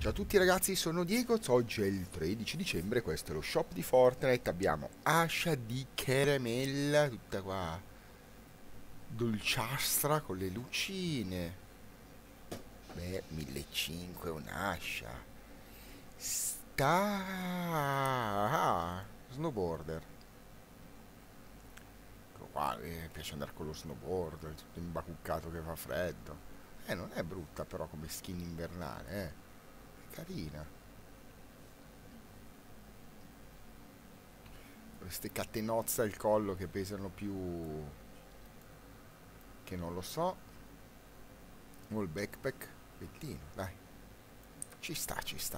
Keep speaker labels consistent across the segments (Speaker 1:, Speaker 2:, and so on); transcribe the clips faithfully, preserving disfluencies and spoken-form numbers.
Speaker 1: Ciao a tutti ragazzi, sono Diego, oggi è il tredici dicembre, questo è lo shop di Fortnite, abbiamo ascia di caramella, tutta qua dolciastra con le lucine. Beh, millecinquecento un'ascia. Sta... Ah, snowboarder. Ecco qua, mi piace andare con lo snowboard, tutto imbacuccato che fa freddo. Eh, non è brutta però come skin invernale, eh. È carina. Queste catenozze al collo che pesano più che non lo so. O il backpack bellino, dai, ci sta, ci sta.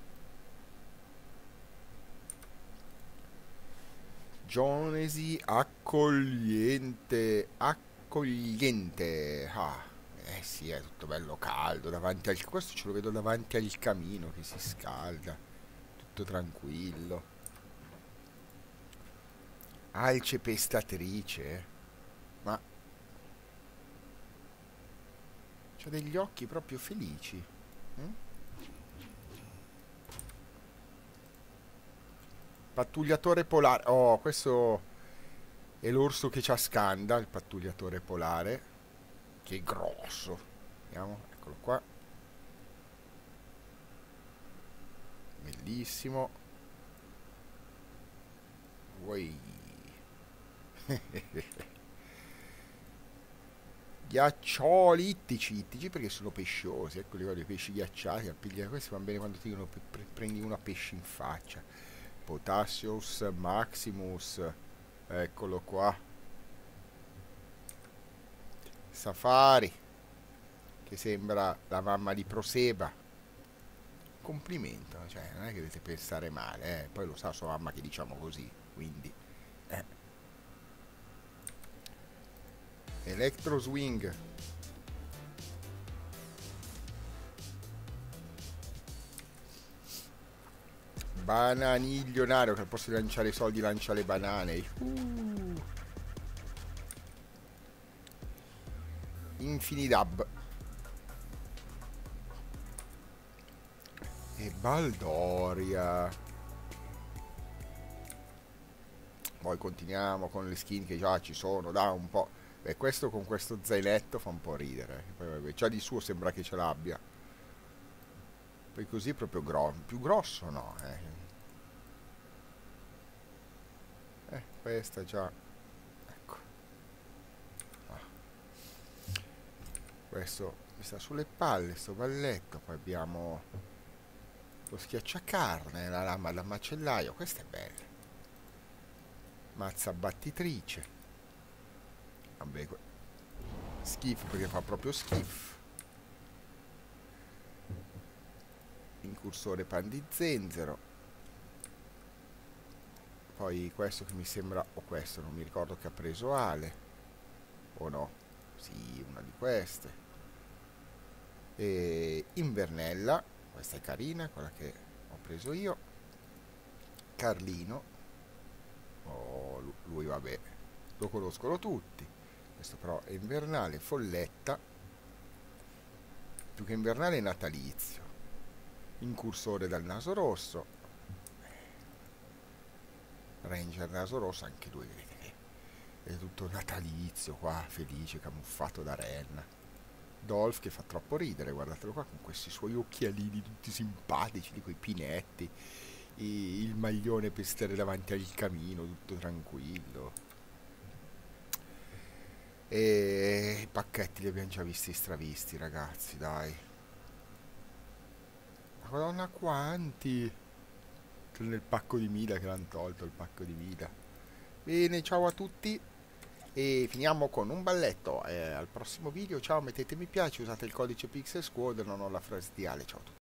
Speaker 1: Jonesi accogliente, accogliente. Ah, eh sì, è tutto bello caldo davanti al... Questo ce lo vedo davanti al camino che si scalda, tutto tranquillo. Alce pestatrice, ma c'ha degli occhi proprio felici. Mm? Pattugliatore polare. Oh, questo è l'orso che c'ha Scanda, il pattugliatore polare. Che è grosso. Vediamo, eccolo qua. Bellissimo. Uoi. Ghiaccioli ittici, ittici perché sono pesciosi. Eccoli qua, dei pesci ghiacciati. Questi vanno bene quando ti dicono pre- pre- prendi una pesce in faccia. Potassius Maximus, eccolo qua. Safari, che sembra la mamma di Proseba. Complimento, cioè non è che dovete pensare male, eh. Poi lo sa sua mamma che diciamo così, quindi eh. Electro Swing. Bananiglionario che al posto di lanciare i soldi lancia le banane. uh. Infinidab. E Baldoria. Poi continuiamo con le skin che già ci sono, da un po'. E questo con questo zainetto fa un po' ridere. Poi vabbè, già di suo sembra che ce l'abbia. Poi così è proprio grosso. Più grosso no, eh. Eh, questa già. Ecco. Ah. Questo mi sta sulle palle, sto balletto. Poi abbiamo lo schiacciacarne, la lama da macellaio. Questa è bella. Mazza battitrice. Vabbè, schifo perché fa proprio schifo. Incursore pan di zenzero. Poi questo che mi sembra, o questo non mi ricordo che ha preso Ale, o no, sì, una di queste. E Invernella, questa è carina, quella che ho preso io. Carlino, oh, lui vabbè, lo conoscono tutti. Questo però è invernale. Folletta, più che invernale è natalizio. Incursore dal naso rosso. Ranger naso rosso, anche lui vedete, è tutto natalizio qua, felice, camuffato da renna. Dolph che fa troppo ridere, guardatelo qua con questi suoi occhialini tutti simpatici, di quei pinetti, e il maglione per stare davanti al camino, tutto tranquillo. E i pacchetti li abbiamo già visti stravisti, ragazzi, dai. Madonna quanti! Nel pacco di Mida che l'hanno tolto il pacco di Mida. Bene, ciao a tutti e finiamo con un balletto. Eh, al prossimo video, ciao, mettete mi piace, usate il codice Pixel Squad, non ho la frase di Ale, ciao a tutti.